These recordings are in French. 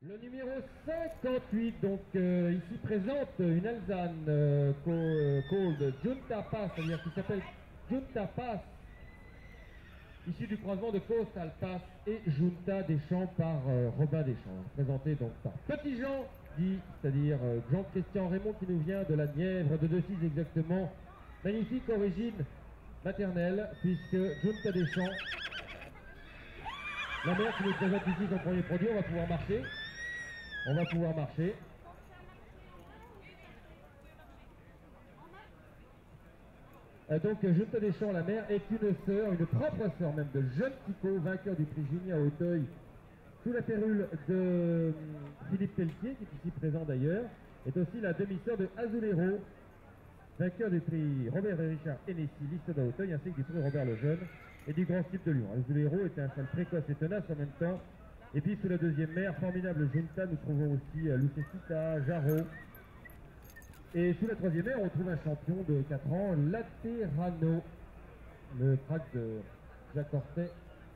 Le numéro 58, donc ici présente une Alzane called Junta Pass, c'est-à-dire qui s'appelle Junta Pass, issu du croisement de Coastal Pass et Junta Deschamps par Robin Deschamps, présenté donc par Petit Jean, dit, c'est-à-dire Jean-Christian Raymond qui nous vient de la Nièvre, de Decize exactement, magnifique origine maternelle, puisque Junta Deschamps, la mère qui nous présente ici son premier produit, on va pouvoir marcher. On va pouvoir marcher. Donc Junta Deschamps, la mère, est une sœur, une propre sœur même de Jeune Kiko, vainqueur du prix Junior à Auteuil, sous la férule de Philippe Pelletier, qui est ici présent d'ailleurs, est aussi la demi-sœur de Azulero, vainqueur du prix Robert et Richard Hennessy, liste d'Auteuil, ainsi que du prix Robert Lejeune et du Grand Slip de Lyon. Azulero était un cheval précoce et tenace en même temps. Et puis sous la deuxième mère, formidable Junta, nous trouvons aussi Lucecita, Jarro. Et sous la troisième mère, on trouve un champion de 4 ans, Laterano, le crack de Jacques Ortet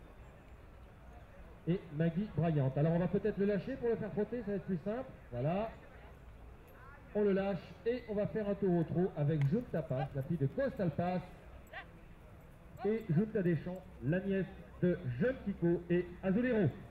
et Maggie Bryant. Alors on va peut-être le lâcher pour le faire frotter, ça va être plus simple. Voilà. On le lâche et on va faire un tour au trot avec Junta Pass, la fille de Coastal Pass, et Junta Deschamps, la nièce de Jeune Kiko et Azulero.